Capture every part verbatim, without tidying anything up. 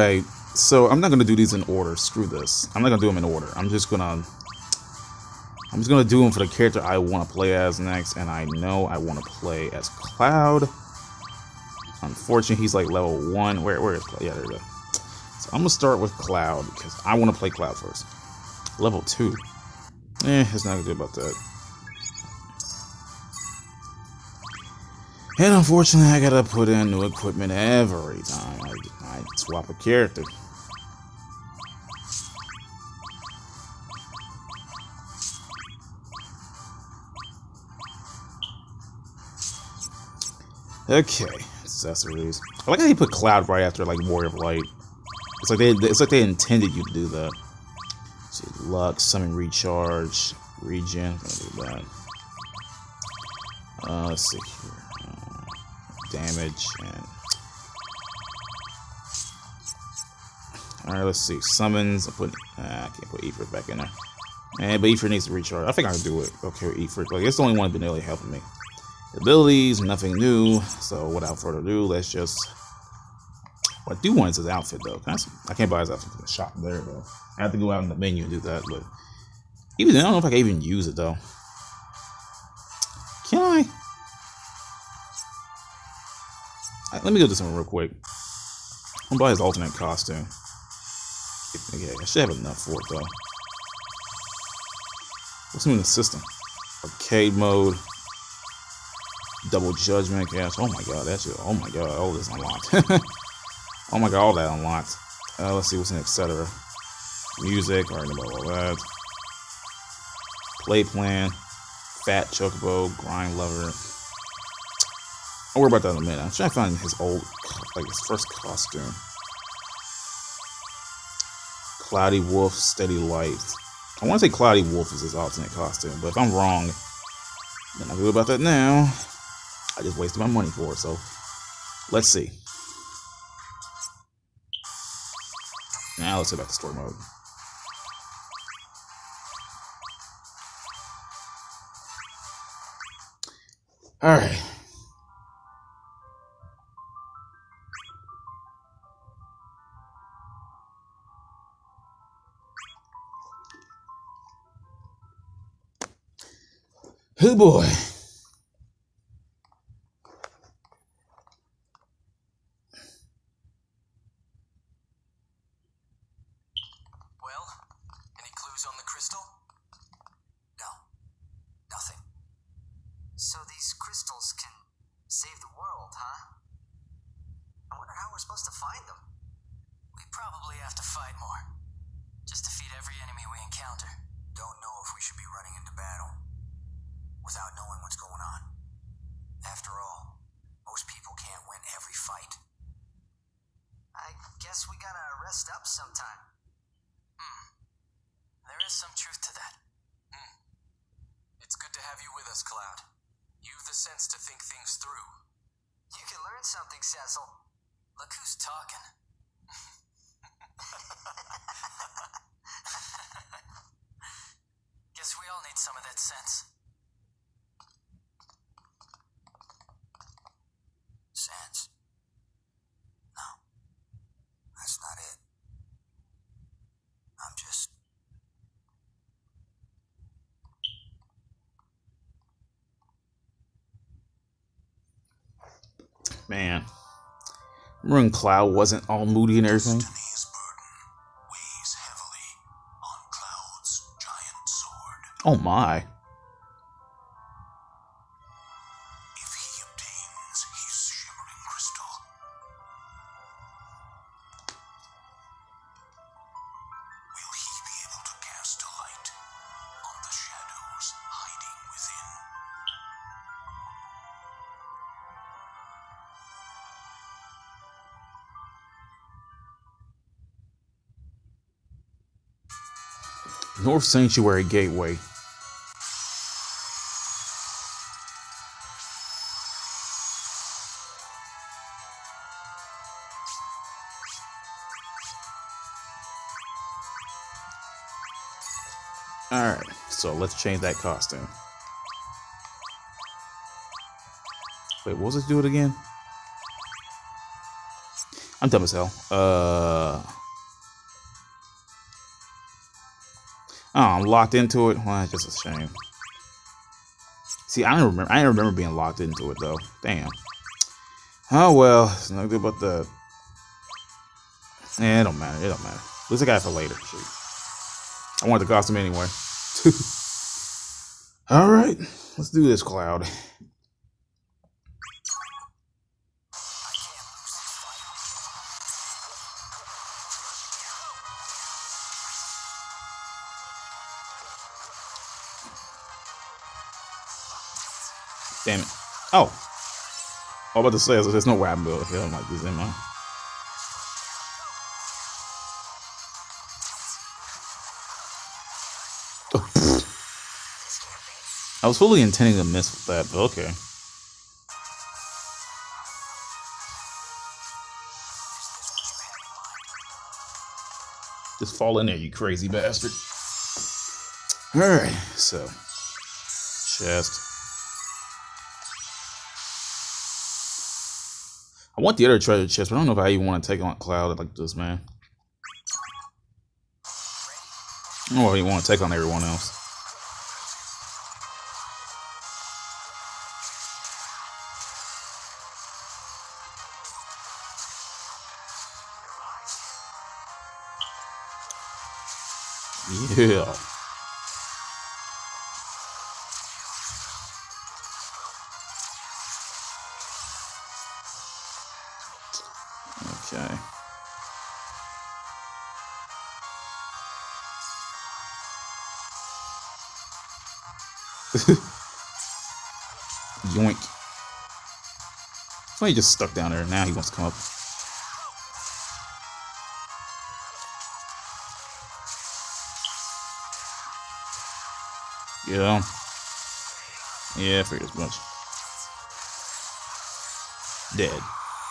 Okay, so I'm not gonna do these in order. Screw this. I'm not gonna do them in order. I'm just gonna I'm just gonna do them for the character I want to play as next, and I know I want to play as Cloud. Unfortunately, he's like level one. Where where is Cloud? Yeah, there we go. So I'm gonna start with Cloud because I want to play Cloud first. Level two. Eh, it's not gonna do about that. And unfortunately, I gotta put in new equipment every time I, I swap a character. Okay, accessories. I like how you put Cloud right after like Warrior of Light. It's like they, it's like they intended you to do that. So luck, summon, recharge, regen. I'm gonna do that. Uh, let's see here. Damage and alright, let's see. Summons. I put ah, I can't put Ifrit back in there. Man, but Ifrit needs to recharge. I think I can do it. Okay, with Ifrit. Like it's the only one that's been really helping me. Abilities, nothing new. So without further ado, let's just. What I do want is his outfit though. Can I, I can't buy his outfit from the shop there though. I have to go out in the menu and do that. But even then, I don't know if I can even use it though. Can I? Let me go do something real quick. I'm gonna buy his alternate costume. Okay, I should have enough for it though. What's new in the system? Arcade mode, double judgment, yes. Oh my god, that's it. Oh my god, all this unlocked. Oh my god, all that unlocked. Uh, let's see what's in et cetera. Music, already know about all that. Play plan, fat chocobo, grind lover. I'll worry about that in a minute. I'm trying to find his old, like his first costume. Cloudy Wolf, Steady Light. I want to say Cloudy Wolf is his alternate costume, but if I'm wrong, then I'll go about that now. I just wasted my money for it, so let's see. Now let's see about the story mode. Alright. Oh boy. Well, any clues on the crystal? No, nothing. So these crystals can save the world, huh? I wonder how we're supposed to find them. We probably have to fight more. Just defeat every enemy we encounter. Don't know if we should be running into battle without knowing what's going on. After all, most people can't win every fight. I guess we gotta rest up sometime. Hmm. There is some truth to that. Hmm. It's good to have you with us, Cloud. You've the sense to think things through. You can learn something, Cecil. Look who's talking. Guess we all need some of that sense. Sense? No. That's not it. I'm just... Man. Remember when Cloud wasn't all moody and everything? Destiny's burden weighs heavily on Cloud's giant sword. Oh my. If he obtains his shimmering crystal, will he be able to cast a light on the shadows hiding within? North Sanctuary Gateway. Alright, so let's change that costume. Wait, what was it do it again? I'm dumb as hell. Uh, oh, I'm locked into it. Well, it's just a shame. See, I don't remember. I don't remember being locked into it though. Damn. Oh well, it's not good about that. Yeah, it don't matter. It don't matter. At least I got it for later. Shoot. I want the costume anyway. All right, let's do this, Cloud. Damn it. Oh. I was about to say, there's no way I'm building here. I'm like, this in my. I was fully intending to miss with that, but okay. Just fall in there, you crazy bastard. Alright, so. Chest. I want the other treasure chest, but I don't know if I even want to take on Cloud like this, man. I don't know if I want to take on everyone else. Yeah. Okay. Yoink. So he just stuck down there. Now he wants to come up. Yeah. Yeah, I figured as much. Dead.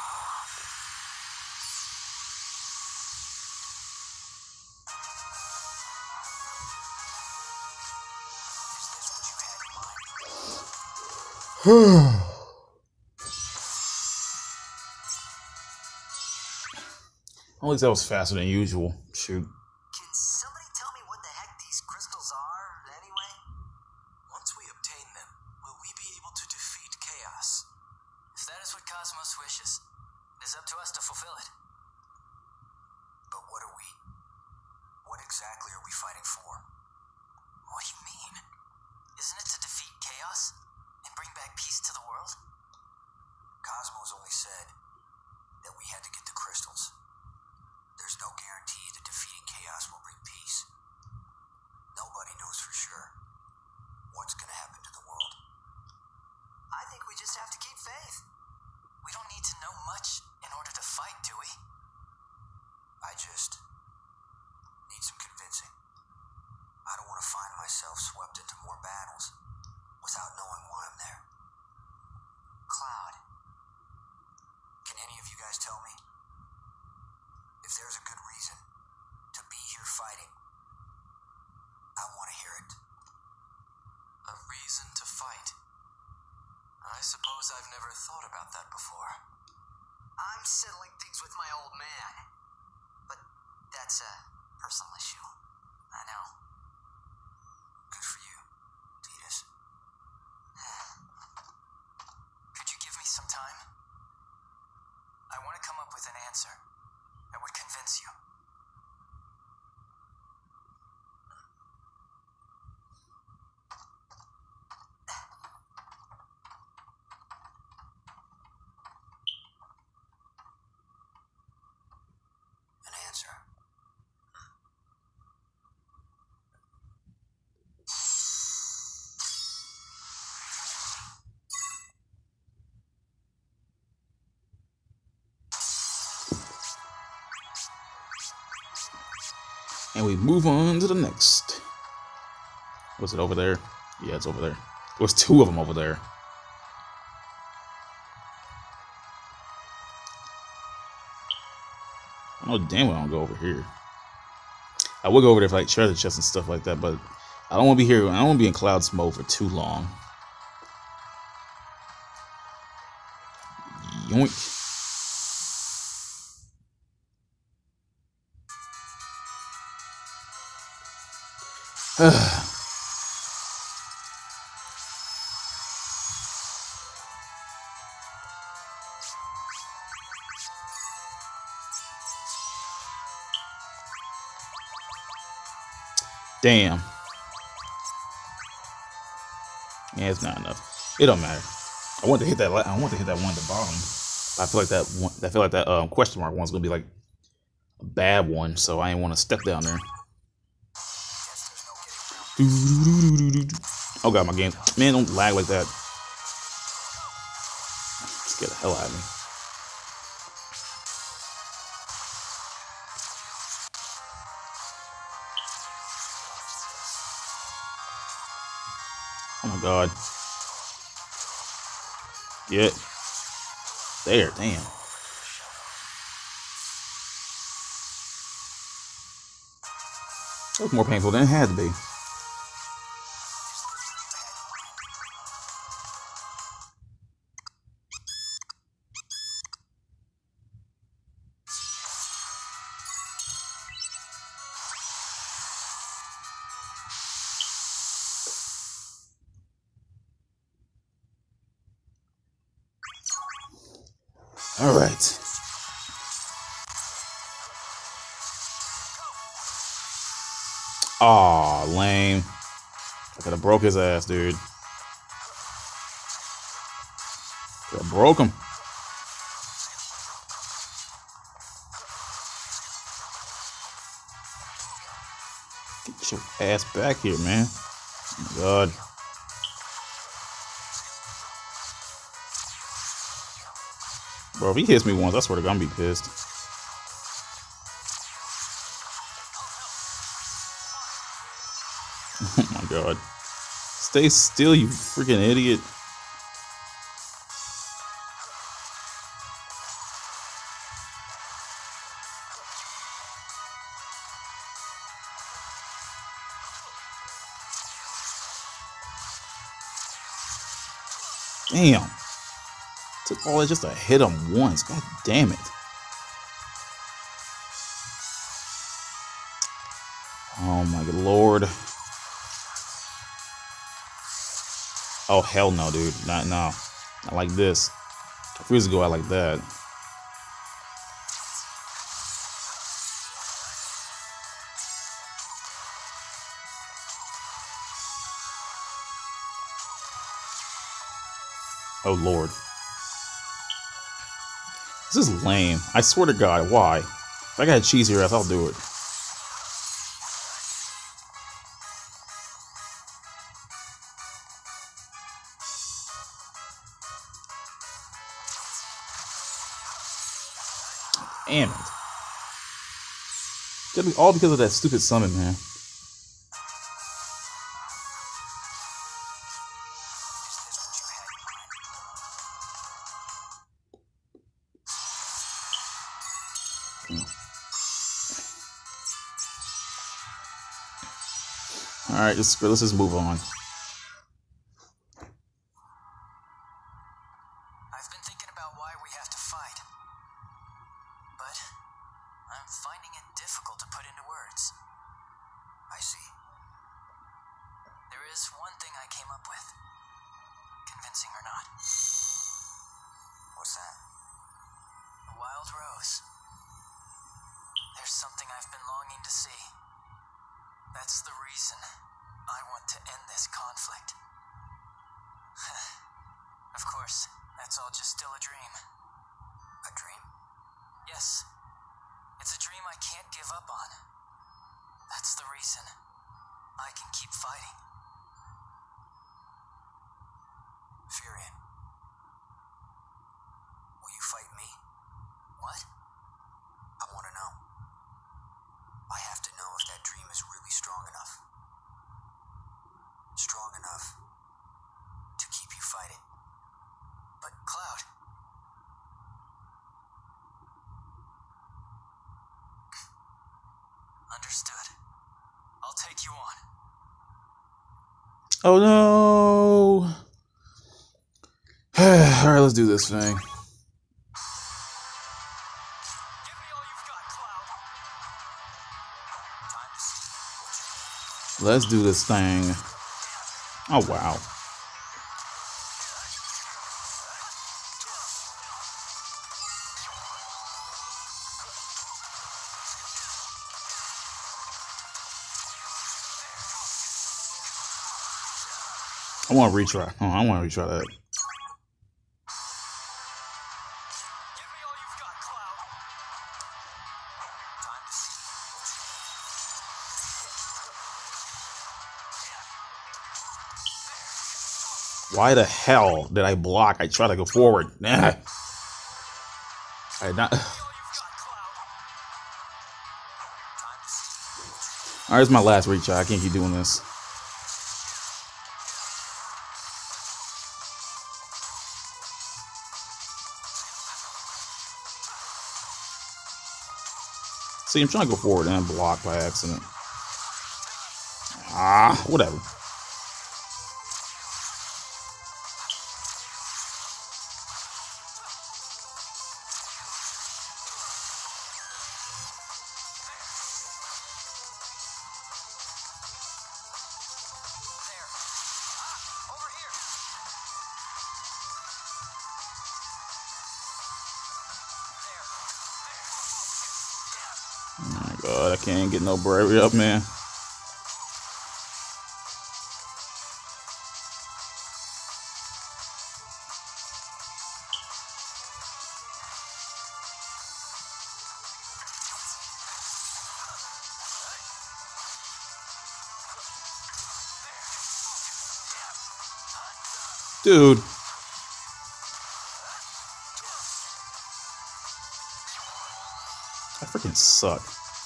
At least that was faster than usual. Shoot. Can somebody tell me what the heck these crystals are, anyway? Once we obtain them, will we be able to defeat chaos? If that is what Cosmos wishes, it is up to us to fulfill it. But what are we? What exactly are we fighting for? What do you mean? Isn't it to defeat chaos and bring back peace to the world? Cosmos only said that we had to get the crystals. There's no guarantee that defeating chaos will bring peace. Nobody knows for sure what's going to happen to the world. I think we just have to keep faith. We don't need to know much in order to fight, do we? I just need some convincing. I don't want to find myself swept into more battles without knowing why I'm there. Cloud. Can any of you guys tell me? If there's a good reason to be here fighting, I want to hear it. A reason to fight? I suppose I've never thought about that before. I'm settling things with my old man. But that's a personal issue. I know. Good for you, Tidus. Could you give me some time? I want to come up with an answer that would convince you. An answer. And we move on to the next. Was it over there? Yeah, it's over there. There was two of them over there. I know damn well I don't go over here. I would go over there for like treasure chests and stuff like that, but I don't want to be here. I don't want to be in Cloud's mode for too long. Yoink. Damn. Yeah, it's not enough. It don't matter. I want to hit that. I want to hit that one at the bottom. I feel like that one. I feel like that um, question mark one's gonna be like a bad one, so I ain't want to step down there. Oh god, my game. Man, don't lag like that. Scare the hell out of me. Oh my god. Yeah. There, damn. That was more painful than it had to be. All right. Aw, lame. I could have broke his ass, dude. Could have broke him. Get your ass back here, man. Oh my god. Bro, if he hits me once, I swear to God, I'm gonna be pissed. Oh my god. Stay still, you freaking idiot. Damn. Took all that just to hit him once. God damn it. Oh my good lord. Oh hell no, dude. Not no. Not like this. If we was to go out like that. Oh lord. This is lame. I swear to God, why? If I got a cheesier ass, I'll do it. Damn it. Gotta be all because of that stupid summon, man. Alright, let's, let's just move on. I've been thinking about why we have to fight. But I'm finding it difficult to put into words. I see. There is one thing I came up with. Convincing or not. What's that? The Wild Rose. There's something I've been longing to see. That's the reason I want to end this conflict. Of course, that's all just still a dream. A dream? Yes. It's a dream I can't give up on. That's the reason I can keep fighting. Furion. Will you fight me? What? I want to know. I have to know if that dream is really strong enough. Strong enough to keep you fighting. But Cloud... Understood. I'll take you on. Oh no! Alright, let's do this thing. Give me all you've got, Cloud. Time to see what you Let's do this thing. Oh, wow. I want to retry. Oh, I want to retry that. Give me all you've got, Cloud. Time to see. Why the hell did I block? I tried to go forward. Nah. I not. Give me all you've got, Cloud. Time to see. Alright, it's my last retry. I can't keep doing this. See, I'm trying to go forward and I'm blocked by accident. Ah, whatever. There. Ah, over here. There. Oh my god, I can't get no bravery up, man. Dude. I freaking suck.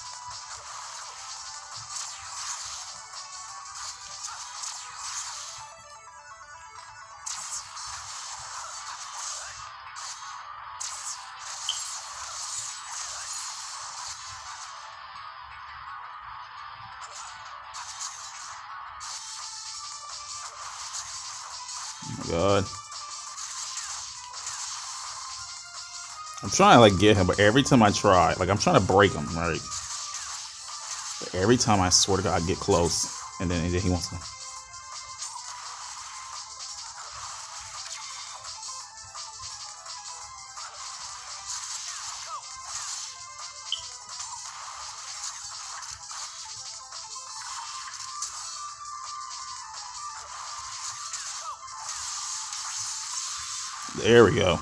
Oh my god. I'm trying to like get him, but every time I try, like I'm trying to break him, right? But every time I swear to God I get close, and then, and then he wants to. There we go.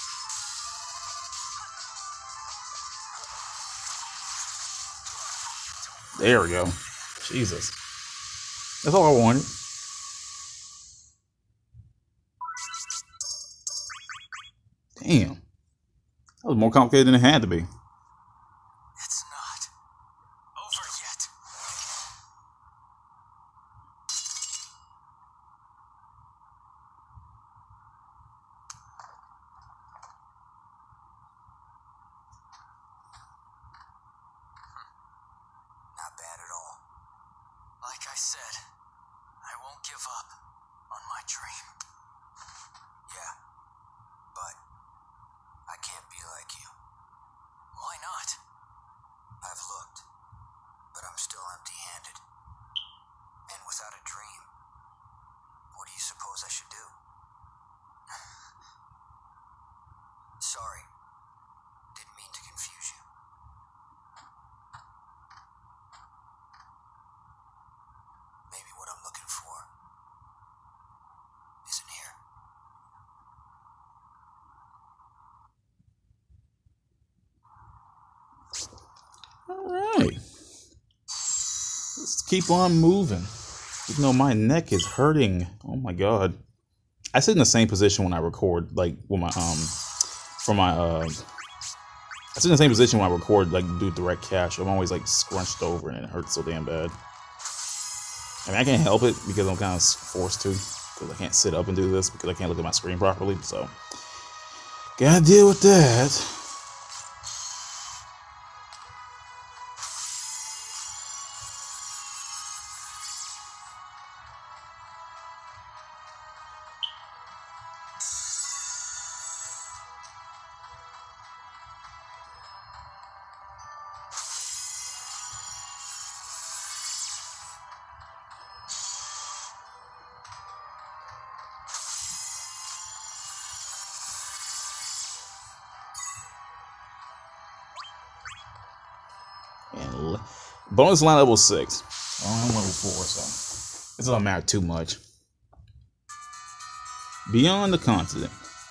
There we go. Jesus. That's all I wanted. Damn. That was more complicated than it had to be. It's not over yet. Not bad at all. Like I said, I won't give up on my dream. Yeah. But I can't be like you. Why not? I've looked, but I'm still empty-handed. And without a dream, what do you suppose I should do? Sorry. Didn't mean to confuse you. Maybe what I'm looking for isn't here. Alright. Let's keep on moving. Even though my neck is hurting. Oh my god. I sit in the same position when I record, like with my um for my uh I sit in the same position when I record, like do direct cash. I'm always like scrunched over and it hurts so damn bad. I mean I can't help it because I'm kind of forced to, because I can't sit up and do this because I can't look at my screen properly, so gotta deal with that. bonus line level six. Oh, I'm level four, so this doesn't matter too much. Beyond the continent.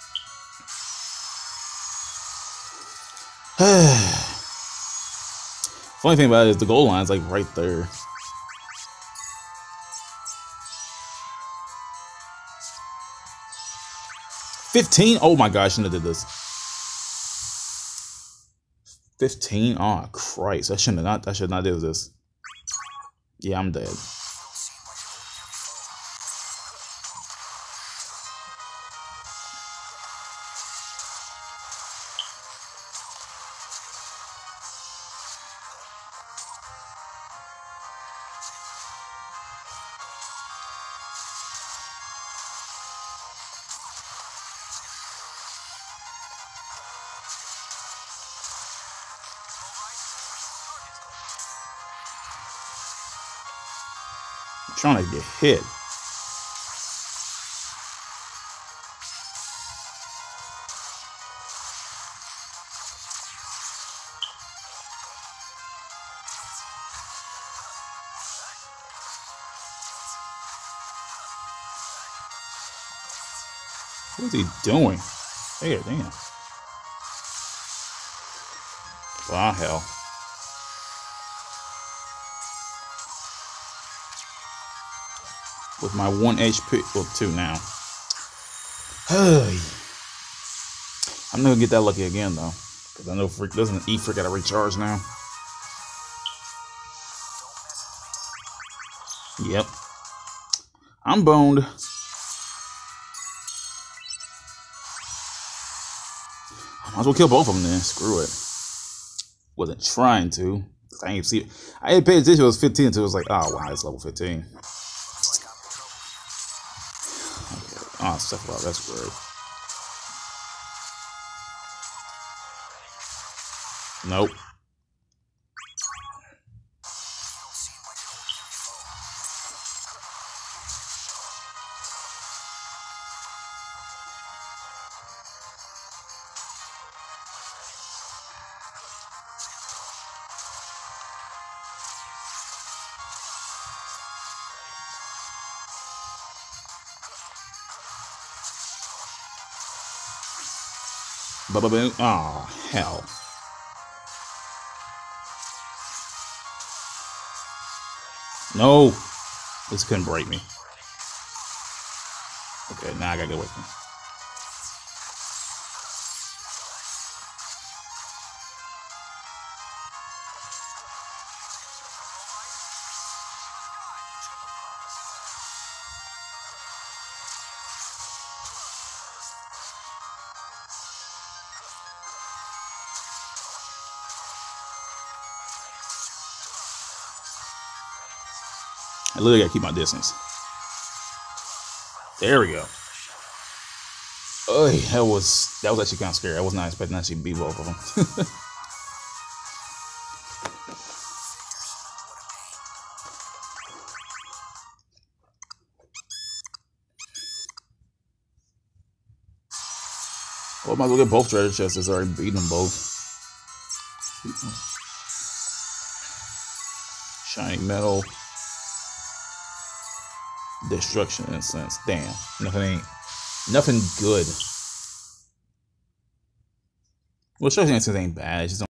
Funny thing about it is the goal line's like right there. Fifteen? Oh my gosh, I shouldn't have did this. Fifteen? Oh Christ! I shouldn't have not. I should not do this. Yeah, I'm dead. Trying to get hit. What is he doing? Hey, damn. Wow, hell. With my one H P, well, two now. Hey, I'm not gonna get that lucky again though, because I know freak doesn't E freak gotta recharge now. Yep, I'm boned. I might as well kill both of them then. Screw it. Wasn't trying to. I ain't see. I didn't pay attention. It was fifteen until it was like, oh wow, it's level fifteen. Oh, stuff about that's great. Nope. Ba-ba boom. Oh, hell. No. This couldn't break me. Okay, now I gotta get away from him. I literally gotta keep my distance. There we go. Oh, that was that was actually kind of scary. I was not expecting to actually beat both of them. Well, I might as well get both treasure chests. It's already beating them both. Shiny metal. Destruction incense. Damn. Nothing ain't. Nothing good. Well, destruction incense ain't bad. It's just